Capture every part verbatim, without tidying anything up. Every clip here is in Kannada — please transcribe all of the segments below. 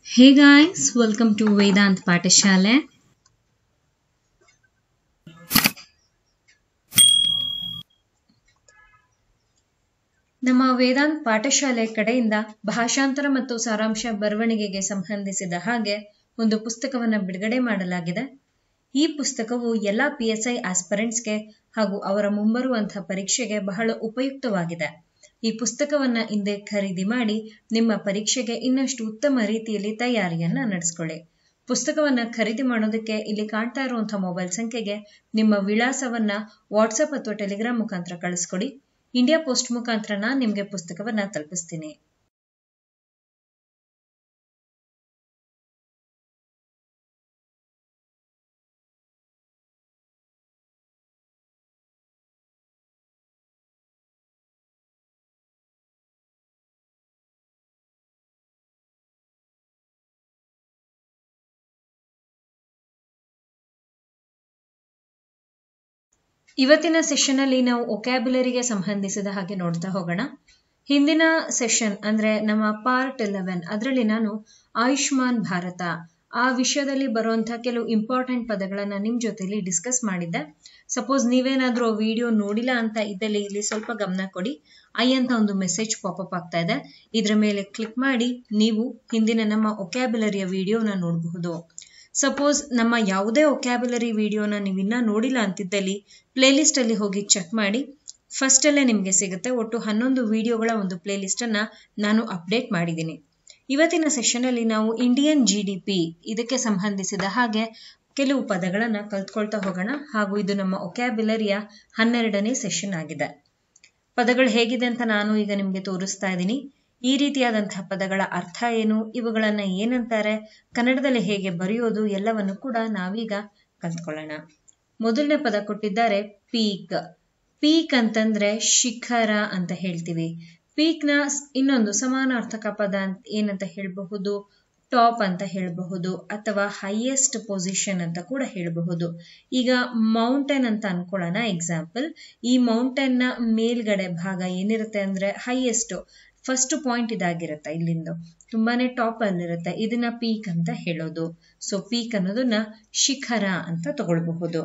Hey guys, welcome to Vedant Patashale. ನಮ್ಮ ವೇದಾಂತ್ ಪಾಠಶಾಲೆ ಕಡೆಯಿಂದ ಭಾಷಾಂತರ ಮತ್ತು ಸಾರಾಂಶ ಬರವಣಿಗೆಗೆ ಸಂಬಂಧಿಸಿದ ಹಾಗೆ ಒಂದು ಪುಸ್ತಕವನ್ನು ಬಿಡುಗಡೆ ಮಾಡಲಾಗಿದೆ. ಈ ಪುಸ್ತಕವು ಎಲ್ಲ ಪಿ ಎಸ್ ಐ ಆಸ್ಪರೆಂಟ್ಸ್ಗೆ ಹಾಗೂ ಅವರ ಮುಂಬರುವಂತಹ ಪರೀಕ್ಷೆಗೆ ಬಹಳ ಉಪಯುಕ್ತವಾಗಿದೆ. ಈ ಪುಸ್ತಕವನ್ನ ಹಿಂದೆ ಖರೀದಿ ಮಾಡಿ ನಿಮ್ಮ ಪರೀಕ್ಷೆಗೆ ಇನ್ನಷ್ಟು ಉತ್ತಮ ರೀತಿಯಲ್ಲಿ ತಯಾರಿಯನ್ನ ನಡೆಸ್ಕೊಳ್ಳಿ. ಪುಸ್ತಕವನ್ನ ಖರೀದಿ ಮಾಡೋದಕ್ಕೆ ಇಲ್ಲಿ ಕಾಣ್ತಾ ಇರುವಂತಹ ಮೊಬೈಲ್ ಸಂಖ್ಯೆಗೆ ನಿಮ್ಮ ವಿಳಾಸವನ್ನ ವಾಟ್ಸಪ್ ಅಥವಾ ಟೆಲಿಗ್ರಾಮ್ ಮುಖಾಂತರ ಕಳಿಸ್ಕೊಡಿ. ಇಂಡಿಯಾ ಪೋಸ್ಟ್ ಮುಖಾಂತರ ನಾನು ನಿಮಗೆ ಪುಸ್ತಕವನ್ನ ತಲುಪಿಸ್ತೀನಿ. ಇವತ್ತಿನ ಸೆಷನ್ ಅಲ್ಲಿ ನಾವು ಒಕ್ಯಾಬ್ಯುಲರಿಗೆ ಸಂಬಂಧಿಸಿದ ಹಾಗೆ ನೋಡ್ತಾ ಹೋಗೋಣ. ಹಿಂದಿನ ಸೆಷನ್ ಅಂದ್ರೆ ನಮ್ಮ ಪಾರ್ಟ್ ಎಲೆವೆನ್ ಅದರಲ್ಲಿ ನಾನು ಆಯುಷ್ಮಾನ್ ಭಾರತ ಆ ವಿಷಯದಲ್ಲಿ ಬರುವಂತಹ ಕೆಲವು ಇಂಪಾರ್ಟೆಂಟ್ ಪದಗಳನ್ನ ನಿಮ್ ಜೊತೆಲಿ ಡಿಸ್ಕಸ್ ಮಾಡಿದ್ದೆ. ಸಪೋಸ್ ನೀವೇನಾದ್ರೂ ವಿಡಿಯೋ ನೋಡಿಲ್ಲ ಅಂತ ಇದ್ದಲ್ಲಿ ಇಲ್ಲಿ ಸ್ವಲ್ಪ ಗಮನ ಕೊಡಿ. ಐ ಅಂತ ಒಂದು ಮೆಸೇಜ್ ಪಾಪಪ್ ಆಗ್ತಾ ಇದೆ, ಇದ್ರ ಮೇಲೆ ಕ್ಲಿಕ್ ಮಾಡಿ ನೀವು ಹಿಂದಿನ ನಮ್ಮ ಒಕ್ಯಾಬ್ಯುಲರಿಯ ವಿಡಿಯೋನ ನೋಡಬಹುದು. ಸಪೋಸ್ ನಮ್ಮ ಯಾವುದೇ ಒಕ್ಯಾಬ್ಯುಲರಿ ವಿಡಿಯೋನ ನೀವು ಇನ್ನ ನೋಡಿಲ್ಲ ಅಂತಿದ್ದಲ್ಲಿ ಪ್ಲೇ ಲಿಸ್ಟ್ ಅಲ್ಲಿ ಹೋಗಿ ಚೆಕ್ ಮಾಡಿ. ಫಸ್ಟ್ ಅಲ್ಲೇ ನಿಮ್ಗೆ ಸಿಗುತ್ತೆ. ಒಟ್ಟು ಹನ್ನೊಂದು ವಿಡಿಯೋಗಳ ಒಂದು ಪ್ಲೇ ಲಿಸ್ಟ್ ಅನ್ನ ನಾನು ಅಪ್ಡೇಟ್ ಮಾಡಿದ್ದೀನಿ. ಇವತ್ತಿನ ಸೆಷನ್ ಅಲ್ಲಿ ನಾವು ಇಂಡಿಯನ್ ಜಿ ಡಿ ಪಿ ಇದಕ್ಕೆ ಸಂಬಂಧಿಸಿದ ಹಾಗೆ ಕೆಲವು ಪದಗಳನ್ನ ಕಲ್ತ್ಕೊಳ್ತಾ ಹೋಗೋಣ. ಹಾಗೂ ಇದು ನಮ್ಮ ಒಕ್ಯಾಬ್ಯುಲರಿಯ ಹನ್ನೆರಡನೇ ಸೆಷನ್ ಆಗಿದೆ. ಪದಗಳು ಹೇಗಿದೆ ಅಂತ ನಾನು ಈಗ ನಿಮ್ಗೆ ತೋರಿಸ್ತಾ ಇದ್ದೀನಿ. ಈ ರೀತಿಯಾದಂತಹ ಪದಗಳ ಅರ್ಥ ಏನು, ಇವುಗಳನ್ನ ಏನಂತಾರೆ, ಕನ್ನಡದಲ್ಲಿ ಹೇಗೆ ಬರೆಯೋದು ಎಲ್ಲವನ್ನು ಕೂಡ ನಾವೀಗ ಕಲ್ತ್ಕೊಳ್ಳೋಣ. ಮೊದಲನೇ ಪದ ಕೊಟ್ಟಿದ್ದಾರೆ ಪೀಕ್. ಪೀಕ್ ಅಂತಂದ್ರೆ ಶಿಖರ ಅಂತ ಹೇಳ್ತೀವಿ. ಪೀಕ್ ನ ಇನ್ನೊಂದು ಸಮಾನಾರ್ಥಕ ಪದ ಏನಂತ ಹೇಳಬಹುದು, ಟಾಪ್ ಅಂತ ಹೇಳಬಹುದು ಅಥವಾ ಹೈಯೆಸ್ಟ್ ಪೊಸಿಷನ್ ಅಂತ ಕೂಡ ಹೇಳಬಹುದು. ಈಗ ಮೌಂಟೇನ್ ಅಂತ ಅನ್ಕೊಳ್ಳೋಣ ಎಕ್ಸಾಂಪಲ್. ಈ ಮೌಂಟೇನ್ ನ ಮೇಲ್ಗಡೆ ಭಾಗ ಏನಿರುತ್ತೆ ಅಂದ್ರೆ ಹೈಯೆಸ್ಟ್ ಫಸ್ಟ್ ಪಾಯಿಂಟ್ ಇದಾಗಿರುತ್ತೆ, ಇಲ್ಲಿಂದ ತುಂಬಾನೇ ಟಾಪ್ ಅಲ್ಲಿರುತ್ತೆ, ಇದನ್ನ ಪೀಕ್ ಅಂತ ಹೇಳೋದು. ಸೊ ಪೀಕ್ ಅನ್ನೋದನ್ನ ಶಿಖರ ಅಂತ ತಗೊಳ್ಬಹುದು.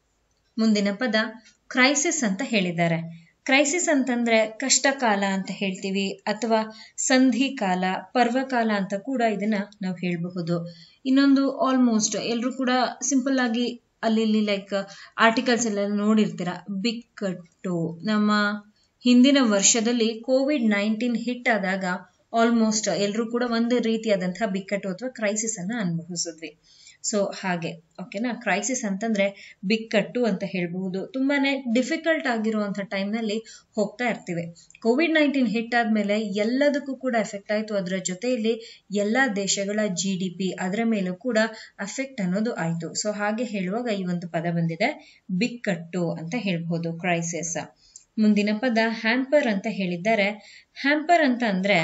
ಮುಂದಿನ ಪದ ಕ್ರೈಸಿಸ್ ಅಂತ ಹೇಳಿದ್ದಾರೆ. ಕ್ರೈಸಿಸ್ ಅಂತಂದ್ರೆ ಕಷ್ಟಕಾಲ ಅಂತ ಹೇಳ್ತೀವಿ ಅಥವಾ ಸಂಧಿ ಕಾಲ, ಪರ್ವಕಾಲ ಅಂತ ಕೂಡ ಇದನ್ನ ನಾವು ಹೇಳಬಹುದು. ಇನ್ನೊಂದು ಆಲ್ಮೋಸ್ಟ್ ಎಲ್ರು ಕೂಡ ಸಿಂಪಲ್ ಆಗಿ ಅಲ್ಲಿ ಇಲ್ಲಿ ಲೈಕ್ ಆರ್ಟಿಕಲ್ಸ್ ಎಲ್ಲ ನೋಡಿರ್ತೀರ. ಬಿಕ್ಕಟ್ಟು, ನಮ್ಮ ಹಿಂದಿನ ವರ್ಷದಲ್ಲಿ ಕೋವಿಡ್ ನೈನ್ಟೀನ್ ಹಿಟ್ ಆದಾಗ ಆಲ್ಮೋಸ್ಟ್ ಎಲ್ರು ಕೂಡ ಒಂದು ರೀತಿಯಾದಂತಹ ಬಿಕ್ಕಟ್ಟು ಅಥವಾ ಕ್ರೈಸಿಸ್ ಅನ್ನ ಅನುಭವಿಸಿದ್ವಿ. ಸೊ ಹಾಗೆ ಓಕೆನಾ, ಕ್ರೈಸಿಸ್ ಅಂತಂದ್ರೆ ಬಿಕ್ಕಟ್ಟು ಅಂತ ಹೇಳಬಹುದು. ತುಂಬಾನೇ ಡಿಫಿಕಲ್ಟ್ ಆಗಿರುವಂತಹ ಟೈಮ್ ನಲ್ಲಿ ಹೋಗ್ತಾ ಇರ್ತೀವಿ. ಕೋವಿಡ್ ನೈನ್ಟೀನ್ ಹಿಟ್ ಆದ್ಮೇಲೆ ಎಲ್ಲದಕ್ಕೂ ಕೂಡ ಎಫೆಕ್ಟ್ ಆಯ್ತು. ಅದರ ಜೊತೆಯಲ್ಲಿ ಎಲ್ಲಾ ದೇಶಗಳ ಜಿ ಡಿ ಪಿ ಅದರ ಮೇಲೂ ಕೂಡ ಎಫೆಕ್ಟ್ ಅನ್ನೋದು ಆಯ್ತು. ಸೊ ಹಾಗೆ ಹೇಳುವಾಗ ಈ ಒಂದು ಪದ ಬಂದಿದೆ, ಬಿಕ್ಕಟ್ಟು ಅಂತ ಹೇಳ್ಬಹುದು, ಕ್ರೈಸಿಸ್. ಮುಂದಿನ ಪದ ಹ್ಯಾಂಪರ್ ಅಂತ ಹೇಳಿದ್ದಾರೆ. ಹ್ಯಾಂಪರ್ ಅಂತ ಅಂದ್ರೆ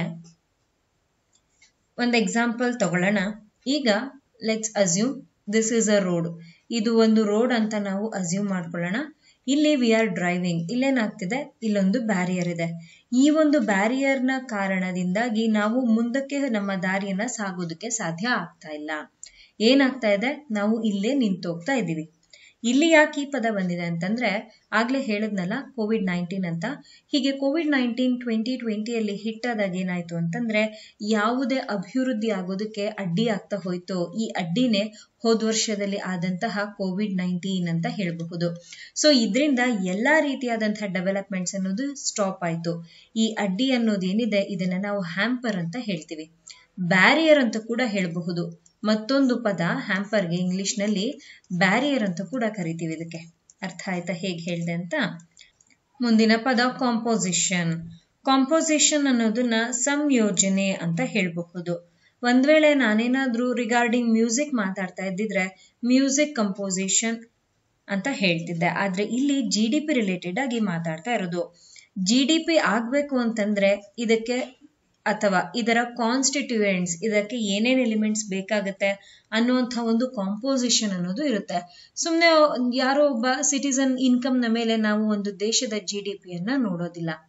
ಒಂದು ಎಕ್ಸಾಂಪಲ್ ತಗೊಳ್ಳೋಣ. ಈಗ let's assume this is a road. ಇದು ಒಂದು ರೋಡ್ ಅಂತ ನಾವು ಅಸ್ಯೂಮ್ ಮಾಡ್ಕೊಳ್ಳೋಣ. ಇಲ್ಲಿ ವಿ ಆರ್ ಡ್ರೈವಿಂಗ್. ಇಲ್ಲೇನಾಗ್ತಿದೆ, ಇಲ್ಲೊಂದು ಬ್ಯಾರಿಯರ್ ಇದೆ. ಈ ಒಂದು ಬ್ಯಾರಿಯರ್ ನ ಕಾರಣದಿಂದಾಗಿ ನಾವು ಮುಂದಕ್ಕೆ ನಮ್ಮ ದಾರಿಯನ್ನ ಸಾಗೋದಕ್ಕೆ ಸಾಧ್ಯ ಆಗ್ತಾ ಇಲ್ಲ. ಏನಾಗ್ತಾ ಇದೆ, ನಾವು ಇಲ್ಲೇ ನಿಂತೋಗ್ತಾ ಇದ್ದೀವಿ. ಇಲ್ಲಿ ಯಾಕೆ ಈ ಪದ ಬಂದಿದೆ ಅಂತಂದ್ರೆ ಆಗ್ಲೇ ಹೇಳದ್ನಲ್ಲ ಕೋವಿಡ್ ನೈನ್ಟೀನ್ ಅಂತ. ಹೀಗೆ ಕೋವಿಡ್ ನೈನ್ಟೀನ್ ಟ್ವೆಂಟಿ ಟ್ವೆಂಟಿಯಲ್ಲಿ ಹಿಟ್ ಆದಾಗ ಏನಾಯ್ತು ಅಂತಂದ್ರೆ ಯಾವುದೇ ಅಭಿವೃದ್ಧಿ ಆಗೋದಕ್ಕೆ ಅಡ್ಡಿ ಆಗ್ತಾ ಹೋಯ್ತು. ಈ ಅಡ್ಡಿನೇ ಹೋದ ವರ್ಷದಲ್ಲಿ ಆದಂತಹ ಕೋವಿಡ್ ನೈನ್ಟೀನ್ ಅಂತ ಹೇಳಬಹುದು. ಸೊ ಇದರಿಂದ ಎಲ್ಲಾ ರೀತಿಯಾದಂತಹ ಡೆವಲಪ್ಮೆಂಟ್ಸ್ ಅನ್ನೋದು ಸ್ಟಾಪ್ ಆಯ್ತು. ಈ ಅಡ್ಡಿ ಅನ್ನೋದೇನಿದೆ ಇದನ್ನ ನಾವು ಹ್ಯಾಂಪರ್ ಅಂತ ಹೇಳ್ತೀವಿ. ಬ್ಯಾರಿಯರ್ ಅಂತ ಕೂಡ ಹೇಳಬಹುದು. ಮತ್ತೊಂದು ಪದ ಹ್ಯಾಂಪರ್ಗೆ ಇಂಗ್ಲಿಷ್ ನಲ್ಲಿ ಬ್ಯಾರಿಯರ್ ಅಂತ ಕೂಡ ಕರಿತೀವಿ. ಇದಕ್ಕೆ ಅರ್ಥ ಆಯ್ತಾ ಹೇಗೆ ಹೇಳಿದೆ ಅಂತ. ಮುಂದಿನ ಪದ ಕಾಂಪೋಸಿಷನ್. ಕಾಂಪೋಸಿಷನ್ ಅನ್ನೋದನ್ನ ಸಂಯೋಜನೆ ಅಂತ ಹೇಳಬಹುದು. ಒಂದ್ ವೇಳೆ ನಾನೇನಾದ್ರೂ ರಿಗಾರ್ಡಿಂಗ್ ಮ್ಯೂಸಿಕ್ ಮಾತಾಡ್ತಾ ಇದ್ದಿದ್ರೆ ಮ್ಯೂಸಿಕ್ ಕಂಪೋಸಿಷನ್ ಅಂತ ಹೇಳ್ತಿದ್ದೆ. ಆದ್ರೆ ಇಲ್ಲಿ ಜಿ ಡಿ ಪಿ ರಿಲೇಟೆಡ್ ಆಗಿ ಮಾತಾಡ್ತಾ ಇರೋದು. ಜಿ ಡಿ ಪಿ ಆಗ್ಬೇಕು ಅಂತಂದ್ರೆ ಇದಕ್ಕೆ ಅಥವಾ ಇದರ ಕಾನ್ಸ್ಟಿಟ್ಯೂಯೆಂಟ್ಸ್, ಇದಕ್ಕೆ ಏನೇನ್ ಎಲಿಮೆಂಟ್ಸ್ ಬೇಕಾಗುತ್ತೆ ಅನ್ನುವಂಥ ಒಂದು ಕಾಂಪೋಸಿಷನ್ ಅನ್ನೋದು ಇರುತ್ತೆ. ಸುಮ್ಮನೆ ಯಾರೋ ಒಬ್ಬ ಸಿಟಿಸನ್ ಇನ್ಕಮ್ ನ ಮೇಲೆ ನಾವು ಒಂದು ದೇಶದ ಜಿ ಡಿ ಪಿಯನ್ನ ನೋಡೋದಿಲ್ಲ.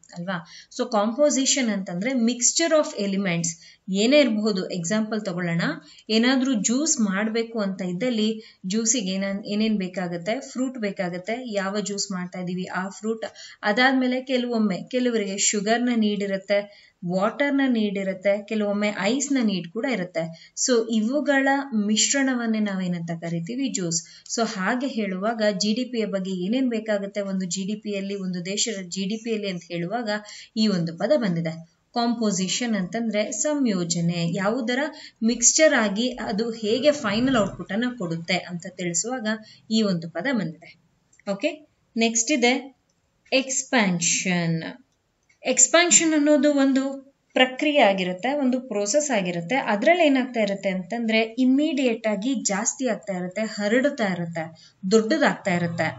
ಅಲ್ವಾ. ಸೊ ಕಾಂಪೋಸಿಷನ್ ಅಂತಂದ್ರೆ ಮಿಕ್ಸ್ಚರ್ ಆಫ್ ಎಲಿಮೆಂಟ್ಸ್ ಏನೇ ಇರಬಹುದು. ಎಕ್ಸಾಂಪಲ್ ತಗೊಳ್ಳೋಣ, ಏನಾದ್ರೂ ಜ್ಯೂಸ್ ಮಾಡಬೇಕು ಅಂತ ಇದ್ದಲ್ಲಿ ಜ್ಯೂಸಿಗೆ ಏನ ಏನೇನ್ ಬೇಕಾಗುತ್ತೆ, ಫ್ರೂಟ್ ಬೇಕಾಗುತ್ತೆ, ಯಾವ ಜ್ಯೂಸ್ ಮಾಡ್ತಾ ಇದೀವಿ ಆ ಫ್ರೂಟ್, ಅದಾದ್ಮೇಲೆ ಕೆಲವೊಮ್ಮೆ ಕೆಲವರಿಗೆ ಶುಗರ್ನ ನೀಡಿರುತ್ತೆ, ವಾಟರ್ನ ನೀಡಿರುತ್ತೆ, ಕೆಲವೊಮ್ಮೆ ಐಸ್ನ ನೀಡ್ ಕೂಡ ಇರುತ್ತೆ. ಸೊ ಇವುಗಳ ಮಿಶ್ರಣವನ್ನೇ ನಾವೇನಂತ ಕರಿತೀವಿ ಜ್ಯೂಸ್. ಸೊ ಹಾಗೆ ಹೇಳುವಾಗ ಜಿ ಡಿ ಪಿಯ ಬಗ್ಗೆ ಏನೇನ್ ಬೇಕಾಗುತ್ತೆ ಒಂದು ಜಿ ಡಿ ಪಿಯಲ್ಲಿ, ಒಂದು ದೇಶದ ಜಿ ಡಿ ಪಿಯಲ್ಲಿ ಅಂತ ಹೇಳುವಾಗ ಈ ಒಂದು ಪದ ಬಂದಿದೆ. ಕಾಂಪೋಸಿಷನ್ ಅಂತಂದ್ರೆ ಸಂಯೋಜನೆ, ಯಾವುದರ ಮಿಕ್ಸ್ಚರ್ ಆಗಿ ಅದು ಹೇಗೆ ಫೈನಲ್ ಔಟ್ಪುಟ್ ಅನ್ನ ಕೊಡುತ್ತೆ ಅಂತ ತಿಳಿಸುವಾಗ ಈ ಒಂದು ಪದ ಬಂದಿದೆ. ಓಕೆ, ನೆಕ್ಸ್ಟ್ ಇದೆ ಎಕ್ಸ್ಪ್ಯಾನ್ಷನ್. ಎಕ್ಸ್ಪ್ಯಾನ್ಷನ್ ಅನ್ನೋದು ಒಂದು ಪ್ರಕ್ರಿಯೆ ಆಗಿರುತ್ತೆ, ಒಂದು ಪ್ರೋಸೆಸ್ ಆಗಿರುತ್ತೆ. ಅದ್ರಲ್ಲಿ ಏನಾಗ್ತಾ ಇರುತ್ತೆ ಅಂತಂದ್ರೆ ಇಮ್ಮಿಡಿಯೇಟ್ ಆಗಿ ಜಾಸ್ತಿ ಆಗ್ತಾ ಇರುತ್ತೆ, ಹರಡುತ್ತಾ ಇರುತ್ತೆ, ದೊಡ್ಡದಾಗ್ತಾ ಇರುತ್ತೆ.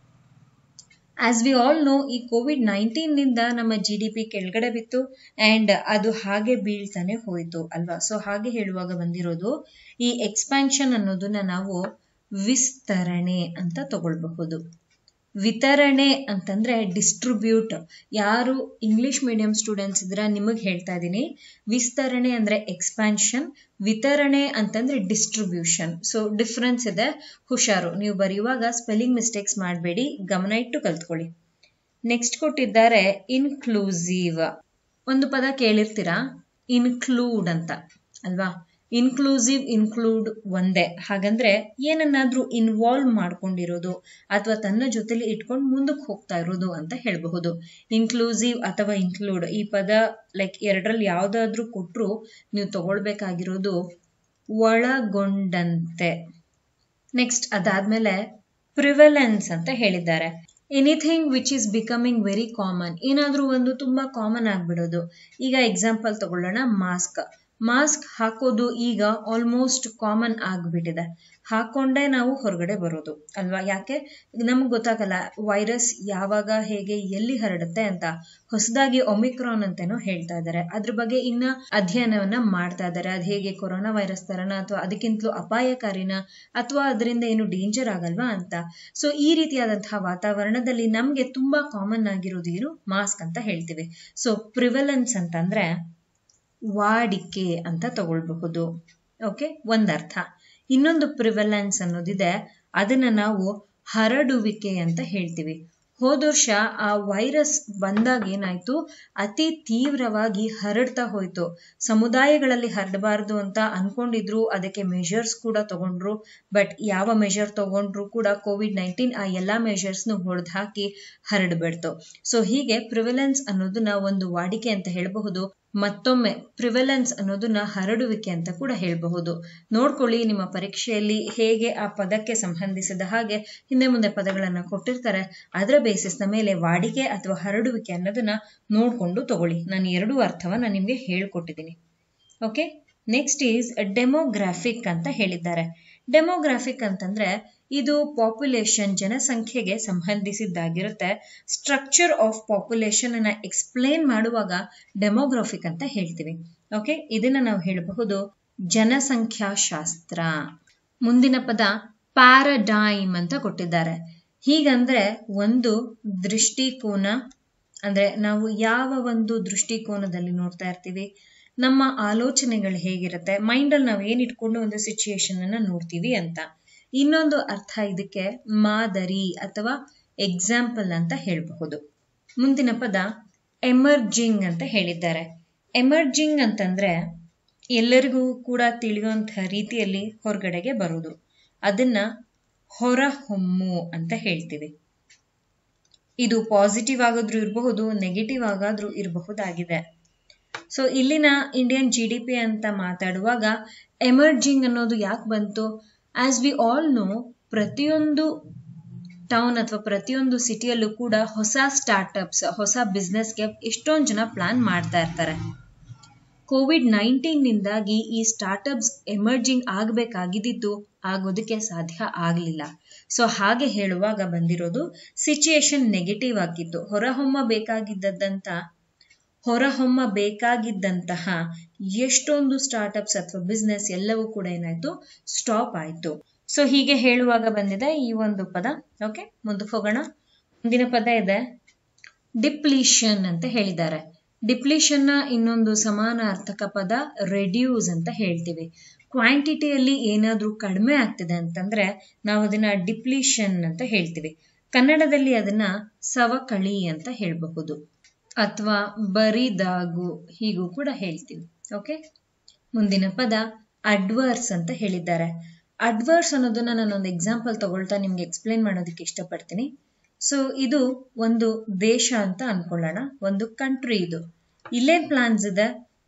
ಆಸ್ ವಿ ಆಲ್ ನೋ, ಈ ಕೋವಿಡ್ ನೈನ್ಟೀನ್ ನಿಂದ ನಮ್ಮ ಜಿ ಡಿ ಪಿ ಕೆಳಗಡೆ ಬಿತ್ತು ಅಂಡ್ ಅದು ಹಾಗೆ ಬೀಳ್ತಾನೆ ಹೋಯ್ತು ಅಲ್ವಾ. ಸೊ ಹಾಗೆ ಹೇಳುವಾಗ ಬಂದಿರೋದು ಈ ಎಕ್ಸ್ಪ್ಯಾನ್ಷನ್ ಅನ್ನೋದನ್ನ ನಾವು ವಿಸ್ತರಣೆ ಅಂತ ತಗೊಳ್ಬಹುದು. ವಿತರಣೆ ಅಂತಂದ್ರೆ ಡಿಸ್ಟ್ರಿಬ್ಯೂಟ್. ಯಾರು ಇಂಗ್ಲಿಷ್ ಮೀಡಿಯಂ ಸ್ಟೂಡೆಂಟ್ಸ್ ಇದ್ರ ನಿಮಗೆ ಹೇಳ್ತಾ ಇದ್ದೀನಿ, ವಿಸ್ತರಣೆ ಅಂದ್ರೆ ಎಕ್ಸ್ಪ್ಯಾನ್ಷನ್, ವಿತರಣೆ ಅಂತಂದ್ರೆ ಡಿಸ್ಟ್ರಿಬ್ಯೂಷನ್. ಸೊ ಡಿಫ್ರೆನ್ಸ್ ಇದೆ, ಹುಷಾರು. ನೀವು ಬರೆಯುವಾಗ ಸ್ಪೆಲ್ಲಿಂಗ್ ಮಿಸ್ಟೇಕ್ಸ್ ಮಾಡಬೇಡಿ, ಗಮನ ಇಟ್ಟು ಕಲ್ತ್ಕೊಳ್ಳಿ. ನೆಕ್ಸ್ಟ್ ಕೊಟ್ಟಿದ್ದಾರೆ ಇನ್ಕ್ಲೂಸಿವ್. ಒಂದು ಪದ ಕೇಳಿರ್ತೀರಾ, ಇನ್ಕ್ಲೂಡ್ ಅಂತ ಅಲ್ವಾ. ಇನ್ಕ್ಲೂಸಿವ್ ಇನ್ಕ್ಲೂಡ್ ಒಂದೇ. ಹಾಗಂದ್ರೆ ಏನನ್ನಾದ್ರೂ ಇನ್ವಾಲ್ವ್ ಮಾಡ್ಕೊಂಡಿರೋದು ಅಥವಾ ತನ್ನ ಜೊತೆಲಿ ಇಟ್ಕೊಂಡು ಮುಂದಕ್ಕೆ ಹೋಗ್ತಾ ಇರೋದು ಅಂತ ಹೇಳಬಹುದು. ಇನ್ಕ್ಲೂಸಿವ್ ಅಥವಾ ಇನ್ಕ್ಲೂಡ್ ಈ ಪದ ಲೈಕ್ ಎರಡರಲ್ಲಿ ಯಾವ್ದಾದ್ರೂ ಕೊಟ್ರು ನೀವು ತಗೊಳ್ಬೇಕಾಗಿರೋದು ಒಳಗೊಂಡಂತೆ. ನೆಕ್ಸ್ಟ್ ಅದಾದ್ಮೇಲೆ ಪ್ರಿವೆಲೆನ್ಸ್ ಅಂತ ಹೇಳಿದ್ದಾರೆ. Anything which is becoming very common, ಏನಾದ್ರೂ ಒಂದು ತುಂಬಾ ಕಾಮನ್ ಆಗ್ಬಿಡೋದು. ಈಗ ಎಕ್ಸಾಂಪಲ್ ತಗೊಳ್ಳೋಣ, ಮಾಸ್ಕ್. ಮಾಸ್ಕ್ ಹಾಕೋದು ಈಗ ಆಲ್ಮೋಸ್ಟ್ ಕಾಮನ್ ಆಗ್ಬಿಟ್ಟಿದೆ. ಹಾಕೊಂಡೇ ನಾವು ಹೊರಗಡೆ ಬರೋದು ಅಲ್ವಾ. ಯಾಕೆ ನಮ್ಗೆ ಗೊತ್ತಾಗಲ್ಲ ವೈರಸ್ ಯಾವಾಗ ಹೇಗೆ ಎಲ್ಲಿ ಹರಡುತ್ತೆ ಅಂತ. ಹೊಸದಾಗಿ ಒಮಿಕ್ರಾನ್ ಅಂತೇನೋ ಹೇಳ್ತಾ ಇದ್ದಾರೆ, ಅದ್ರ ಬಗ್ಗೆ ಇನ್ನ ಅಧ್ಯಯನವನ್ನ ಮಾಡ್ತಾ ಇದ್ದಾರೆ. ಅದ್ ಹೇಗೆ ಕೊರೋನಾ ವೈರಸ್ ತರನ ಅಥವಾ ಅದಕ್ಕಿಂತಲೂ ಅಪಾಯಕಾರಿನ ಅಥವಾ ಅದರಿಂದ ಏನು ಡೇಂಜರ್ ಆಗಲ್ವಾ ಅಂತ. ಸೊ ಈ ರೀತಿಯಾದಂತಹ ವಾತಾವರಣದಲ್ಲಿ ನಮ್ಗೆ ತುಂಬಾ ಕಾಮನ್ ಆಗಿರೋದು ಏನು, ಮಾಸ್ಕ್ ಅಂತ ಹೇಳ್ತೀವಿ. ಸೊ ಪ್ರಿವೆಲೆನ್ಸ್ ಅಂತಂದ್ರೆ ವಾಡಿಕೆ ಅಂತ ತಗೊಳ್ಬಹುದು. ಓಕೆ, ಒಂದರ್ಥ. ಇನ್ನೊಂದು ಪ್ರಿವೆಲೆನ್ಸ್ ಅನ್ನೋದಿದೆ, ಅದನ್ನ ನಾವು ಹರಡುವಿಕೆ ಅಂತ ಹೇಳ್ತೀವಿ. ಹೋದ ವರ್ಷ ಆ ವೈರಸ್ ಬಂದಾಗ ಏನಾಯ್ತು, ಅತಿ ತೀವ್ರವಾಗಿ ಹರಡ್ತಾ ಹೋಯ್ತು. ಸಮುದಾಯಗಳಲ್ಲಿ ಹರಡಬಾರ್ದು ಅಂತ ಅನ್ಕೊಂಡಿದ್ರು, ಅದಕ್ಕೆ ಮೆಷರ್ಸ್ ಕೂಡ ತಗೊಂಡ್ರು. ಬಟ್ ಯಾವ ಮೆಷರ್ ತಗೊಂಡ್ರು ಕೂಡ ಕೋವಿಡ್ ನೈನ್ಟೀನ್ ಆ ಎಲ್ಲಾ ಮೆಷರ್ಸ್ನು ಹೊಡೆದು ಹಾಕಿ ಹರಡ್ಬಿಡ್ತು. ಸೊ ಹೀಗೆ ಪ್ರಿವೆಲೆನ್ಸ್ ಅನ್ನೋದನ್ನ ಒಂದು ವಾಡಿಕೆ ಅಂತ ಹೇಳಬಹುದು. ಮತ್ತೊಮ್ಮೆ ಪ್ರಿವೆಲೆನ್ಸ್ ಅನ್ನೋದನ್ನ ಹರಡುವಿಕೆ ಅಂತ ಕೂಡ ಹೇಳಬಹುದು. ನೋಡ್ಕೊಳ್ಳಿ, ನಿಮ್ಮ ಪರೀಕ್ಷೆಯಲ್ಲಿ ಹೇಗೆ ಆ ಪದಕ್ಕೆ ಸಂಬಂಧಿಸಿದ ಹಾಗೆ ಹಿಂದೆ ಮುಂದೆ ಪದಗಳನ್ನ ಕೊಟ್ಟಿರ್ತಾರೆ. ಅದರ ಬೇಸಿಸ್ನ ಮೇಲೆ ವಾಡಿಕೆ ಅಥವಾ ಹರಡುವಿಕೆ ಅನ್ನೋದನ್ನ ನೋಡ್ಕೊಂಡು ತಗೊಳ್ಳಿ. ನಾನು ಎರಡು ಅರ್ಥವನ್ನ ನಿಮ್ಗೆ ಹೇಳ್ಕೊಟ್ಟಿದ್ದೀನಿ. ಓಕೆ, ನೆಕ್ಸ್ಟ್ ಈಸ್ ಡೆಮೋಗ್ರಾಫಿಕ್ ಅಂತ ಹೇಳಿದ್ದಾರೆ. ಡೆಮೋಗ್ರಾಫಿಕ್ ಅಂತಂದ್ರೆ ಇದು ಪಾಪ್ಯುಲೇಷನ್, ಜನಸಂಖ್ಯೆಗೆ ಸಂಬಂಧಿಸಿದ್ದಾಗಿರುತ್ತೆ. ಸ್ಟ್ರಕ್ಚರ್ ಆಫ್ ಪಾಪ್ಯುಲೇಷನ್ ಅನ್ನ ಎಕ್ಸ್ಪ್ಲೇನ್ ಮಾಡುವಾಗ ಡೆಮೋಗ್ರಾಫಿಕ್ ಅಂತ ಹೇಳ್ತೀವಿ. ಓಕೆ, ಇದನ್ನ ನಾವು ಹೇಳಬಹುದು ಜನಸಂಖ್ಯಾಶಾಸ್ತ್ರ. ಮುಂದಿನ ಪದ ಪ್ಯಾರಾಡೈಮ್ ಅಂತ ಕೊಟ್ಟಿದ್ದಾರೆ. ಹೀಗಂದ್ರೆ ಒಂದು ದೃಷ್ಟಿಕೋನ, ಅಂದ್ರೆ ನಾವು ಯಾವ ಒಂದು ದೃಷ್ಟಿಕೋನದಲ್ಲಿ ನೋಡ್ತಾ ಇರ್ತೀವಿ, ನಮ್ಮ ಆಲೋಚನೆಗಳು ಹೇಗಿರುತ್ತೆ, ಮೈಂಡ್ ಅಲ್ಲಿ ನಾವು ಏನ್ ಇಟ್ಕೊಂಡು ಒಂದು ಸಿಚುಯೇಷನ್ ಅನ್ನ ನೋಡ್ತೀವಿ ಅಂತ. ಇನ್ನೊಂದು ಅರ್ಥ ಇದಕ್ಕೆ ಮಾದರಿ ಅಥವಾ ಎಕ್ಸಾಂಪಲ್ ಅಂತ ಹೇಳಬಹುದು. ಮುಂದಿನ ಪದ ಎಮರ್ಜಿಂಗ್ ಅಂತ ಹೇಳಿದ್ದಾರೆ. ಎಮರ್ಜಿಂಗ್ ಅಂತಂದ್ರೆ ಎಲ್ಲರಿಗೂ ಕೂಡ ತಿಳಿಯುವಂತಹ ರೀತಿಯಲ್ಲಿ ಹೊರಗಡೆಗೆ ಬರೋದು, ಅದನ್ನ ಹೊರಹೊಮ್ಮು ಅಂತ ಹೇಳ್ತೀವಿ. ಇದು ಪಾಸಿಟಿವ್ ಆಗಾದ್ರೂ ಇರಬಹುದು, ನೆಗೆಟಿವ್ ಆಗಾದ್ರೂ ಇರಬಹುದಾಗಿದೆ. ಸೊ ಇಲ್ಲಿನ ಇಂಡಿಯನ್ ಜಿ ಡಿ ಪಿ ಅಂತ ಮಾತಾಡುವಾಗ ಎಮರ್ಜಿಂಗ್ ಅನ್ನೋದು ಯಾಕೆ ಬಂತು? ಆಸ್ ವಿ ಆಲ್ ನೋ, ಪ್ರತಿಯೊಂದು ಟೌನ್ ಅಥವಾ ಪ್ರತಿಯೊಂದು ಸಿಟಿಯಲ್ಲೂ ಕೂಡ ಹೊಸ ಸ್ಟಾರ್ಟ್ಅಪ್ಸ್, ಹೊಸ ಬಿಸ್ನೆಸ್ಗೆ ಎಷ್ಟೊಂದು ಜನ ಪ್ಲಾನ್ ಮಾಡ್ತಾ ಇರ್ತಾರೆ. ಕೋವಿಡ್ ನೈನ್ಟೀನ್ ನಿಂದಾಗಿ ಈ ಸ್ಟಾರ್ಟ್ಅಪ್ಸ್ ಎಮರ್ಜಿಂಗ್ ಆಗಬೇಕಾಗಿದ್ದು ಆಗೋದಕ್ಕೆ ಸಾಧ್ಯ ಆಗಲಿಲ್ಲ. ಸೊ ಹಾಗೆ ಹೇಳುವಾಗ ಬಂದಿರೋದು ಸಿಚುಯೇಷನ್ ನೆಗೆಟಿವ್ ಆಗಿತ್ತು. ಹೊರಹೊಮ್ಮ ಬೇಕಾಗಿದ್ದಂತ ಹೊರಹೊಮ್ಮ ಬೇಕಾಗಿದ್ದಂತಹ ಎಷ್ಟೊಂದು ಸ್ಟಾರ್ಟ್ಅಪ್ಸ್ ಅಥವಾ ಬಿಸ್ನೆಸ್ ಎಲ್ಲವೂ ಕೂಡ ಏನಾಯ್ತು, ಸ್ಟಾಪ್ ಆಯ್ತು. ಸೊ ಹೀಗೆ ಹೇಳುವಾಗ ಬಂದಿದೆ ಈ ಒಂದು ಪದ. ಓಕೆ, ಮುಂದಕ್ಕೆ ಹೋಗೋಣ. ಮುಂದಿನ ಪದ ಇದೆ ಡಿಪ್ಲೀಷನ್ ಅಂತ ಹೇಳಿದ್ದಾರೆ. ಡಿಪ್ಲೀಷನ್ ನ ಇನ್ನೊಂದು ಸಮಾನಾರ್ಥಕ ಪದ ರೆಡ್ಯೂಸ್ ಅಂತ ಹೇಳ್ತೀವಿ. ಕ್ವಾಂಟಿಟಿಯಲ್ಲಿ ಏನಾದ್ರೂ ಕಡಿಮೆ ಆಗ್ತಿದೆ ಅಂತಂದ್ರೆ ನಾವು ಅದನ್ನ ಡಿಪ್ಲೀಷನ್ ಅಂತ ಹೇಳ್ತೀವಿ. ಕನ್ನಡದಲ್ಲಿ ಅದನ್ನ ಸವಕಳಿ ಅಂತ ಹೇಳಬಹುದು ಅಥವಾ ಬರಿದಾಗು ಹೀಗೂ ಕೂಡ ಹೇಳ್ತೀವಿ. ಓಕೆ, ಮುಂದಿನ ಪದ ಅಡ್ವರ್ಸ್ ಅಂತ ಹೇಳಿದ್ದಾರೆ. ಅಡ್ವರ್ಸ್ ಅನ್ನೋದನ್ನ ನಾನೊಂದು ಎಕ್ಸಾಂಪಲ್ ತಗೊಳ್ತಾ ನಿಮ್ಗೆ ಎಕ್ಸ್ಪ್ಲೇನ್ ಮಾಡೋದಕ್ಕೆ ಇಷ್ಟಪಡ್ತೀನಿ. ಸೊ ಇದು ಒಂದು ದೇಶ ಅಂತ ಅನ್ಕೊಳ್ಳೋಣ, ಒಂದು ಕಂಟ್ರಿ. ಇದು ಇಲ್ಲೇನ್ ಪ್ಲಾನ್ಸ್ ಇದೆ,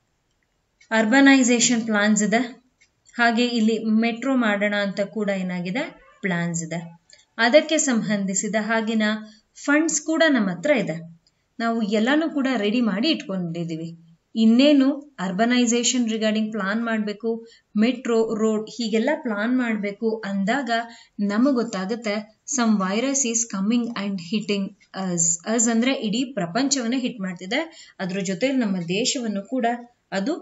ಅರ್ಬನೈಸೇಷನ್ ಪ್ಲಾನ್ಸ್ ಇದೆ, ಹಾಗೆ ಇಲ್ಲಿ ಮೆಟ್ರೋ ಮಾಡೋಣ ಅಂತ ಕೂಡ ಏನಾಗಿದೆ ಪ್ಲಾನ್ಸ್ ಇದೆ. ಅದಕ್ಕೆ ಸಂಬಂಧಿಸಿದ ಹಾಗಿನ ಫಂಡ್ಸ್ ಕೂಡ ನಮ್ಮ ಹತ್ರ ಇದೆ. ನಾವು ಎಲ್ಲಾನು ಕೂಡ ರೆಡಿ ಮಾಡಿ ಇಟ್ಕೊಂಡಿದೀವಿ. ಇನ್ನೇನು ಅರ್ಬನೈಸೇಷನ್ ರಿಗಾರ್ಡಿಂಗ್ ಪ್ಲಾನ್ ಮಾಡಬೇಕು, ಮೆಟ್ರೋ, ರೋಡ್ ಹೀಗೆಲ್ಲ ಪ್ಲಾನ್ ಮಾಡಬೇಕು ಅಂದಾಗ ನಮಗೆ ಗೊತ್ತಾಗುತ್ತೆ some virus is coming and hitting us. Us ಅಂದ್ರೆ ಇಡೀ ಪ್ರಪಂಚವನ್ನೇ ಹಿಟ್ ಮಾಡ್ತಿದೆ. ಅದ್ರ ಜೊತೆ ನಮ್ಮ ದೇಶವನ್ನು ಕೂಡ ಅದು